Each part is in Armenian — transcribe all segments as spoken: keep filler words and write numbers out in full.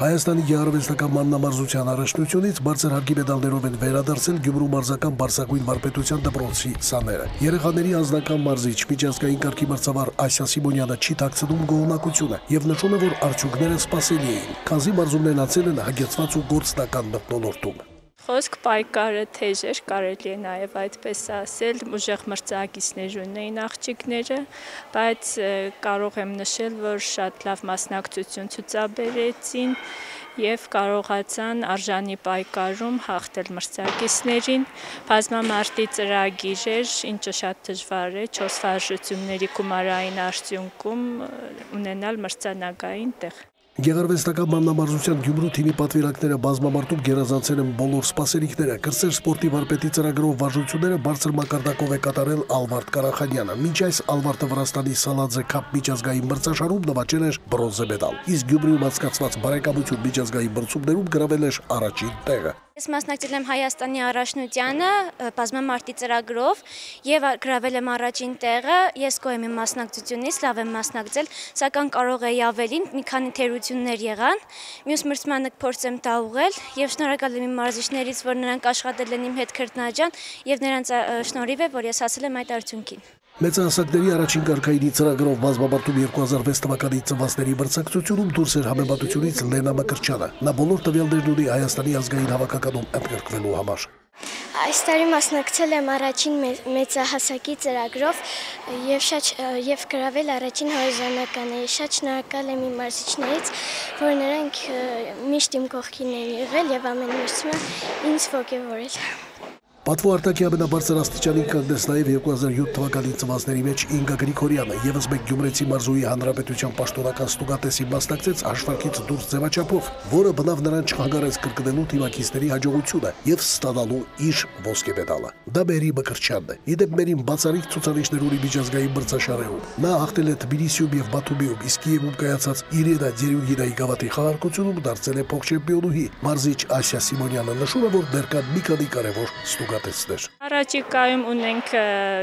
Հայաստանի գեղարվեստական մանրամարզության առաջնությունից բարձր հարգի մեդալներով են վերադարձել Գյումրու մարզական բարձրագույն վարպետության դպրոցի սաները։ Երեխաների անձնական մարզիչ միջազգային կարգի մրցավար Ասիա Սիմոնյանը չի թաքցնում գոհունակությունը եւ նշում է, որ արդյունքները սպասելի էին, քանզի մարզումներն անցել են հագեցված ու գործնական մթնոլորտում։ Խոսք պայքարը թեժ էր, կարելի է նաև այդպես ասել, ուժեղ մրցակիցներ ունեին աղջիկները, բայց կարող եմ նշել, որ շատ լավ մասնակցություն ցուցաբերեցին եւ կարողացան արժանի պայքարում հաղթել մրցակիցներին։ Բազմամարտի ծրագիր էր, ինչը շատ դժվար է, չորս վարժությունների գումարային արդյունքում ունենալ մրցանակային տեղ։ Գեղարվեստական մանրամարզության Գյումրու թիմի պատվիրակները բազմամարտում գերազանցել են բոլոր սպասելիքները, կրտսեր սպորտի վարպետի ծրագրով վարժությունները բարձր մակարդակով է կատարել Ալվարդ Ղարախանյանը։ Մինչ այս Ալվարդը Վրաստանի Սալաձե Քափ միջազգային մրցաշարում նվաճել էր բրոնզե մեդալ, իսկ Գյումրիում անցկացված բարեկամություն միջազգային մրցումներում գրավել էր առաջին տեղը։ Ես մասնակցել եմ Հայաստանի առաջնությանը բազմամարտի ծրագրով եւ գրավել եմ առաջին տեղը։ Ես գոհ եմ իմ մասնակցությունից, լավ եմ մասնակցել, սակայն կարող էի ավելին, մի քանի թերություններ եղան։ Մյուս մրցմանը կփորձեմ տաղուղել եւ շնորհակալ եմ իմ մարզիչներից, որ նրանք աշխատել են իմ հետ քրտնաջան եւ նրանց շնորհիվ է, որ ես հասել եմ այդ արդյունքին։ Մեծահասակների առաջին կարգայինի ծրագրով բազմամարտում երկու հազար վեց թվականի ծնվածների մրցակցությունում դուրս էր համեմատությունից Լենա Մկրտչյանը։ Նա բոլոր տվյալներն ունի Հայաստանի ազգային հավաքականում ընդգրկվելու համար։ Այս տարի մասնակցել եմ առաջին մեծահասակի ծրագրով եւ շատ եւ գրավել առաջին հորիզոնականը։ Շատ շնորհակալ եմ իմ մարզիչներից, որ նրանք միշտ իմ կողքին են եղել եւ ամեն մրցում ինձ ոգևորել։ Պատվո արտակի ամենաբարձր աստիճանին կանգնեց նաև երկու հազար յոթ թվականի ծնվածների մեջ Ինգա Գրիգորյանը, ևս մեկ գյումրեցի մարզուհի հանրապետության պաշտոնական ստուգատեսի մասնակցեց հաշվարկից դուրս ձևաչափով, որը բնավ նրան չհանգարեց կրկնելու թիմակիցների հաջողությունը եւ ստանալու իր ոսկե մեդալը։ Դա Մերի Մկրտչյանն է։ Իդեպ Մերին բացառիկ ցուցանիշներ ունի միջազգային մրցաշարերում։ Նա հաղթել է Թբիլիսիում եւ Բաթումիում, իսկ Կիևում կայացած Իրինա Ձերյունգինայի գավաթի խաղարկությունում դարձել է փոխչեմպիոնուհի։ Մարզիչ Ասիա Սիմոնյանը նշում է, որ դեռ կան մի քանի կարևոր ստուգատեսներ։ Առաջիկայում ունենք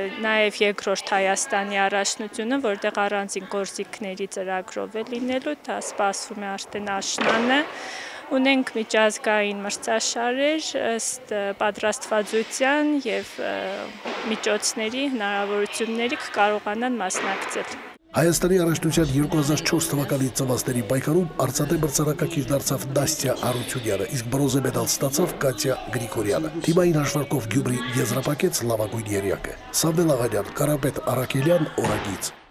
նաև երկրորդ Հայաստանի առաջնությունը, որտեղ առանձին գործիքների ծրագրով է լինելու, դա սպասվում է արդեն աշնանը։ Ունենք միջազգային մրցաշարեր ըստ պատրաստվածության եւ միջոցների հնարավորությունների կկարողանան մասնակցել։ Հայաստանի առաջնության երկու հազար չորս թվականի ծնվածների պայքարում արծաթե մրցանակակիր դարձավ Նաստյա Արությունյանը, իսկ բրոնզե մեդալ ստացավ Կատյա Գրիգորյանը։ Թիմային հաշվարկով Գյումրի եզրափակեց լավագույն երյակը։ Սամվել Աղանյան, Կարապետ Արաքելյան, Օրագիծ։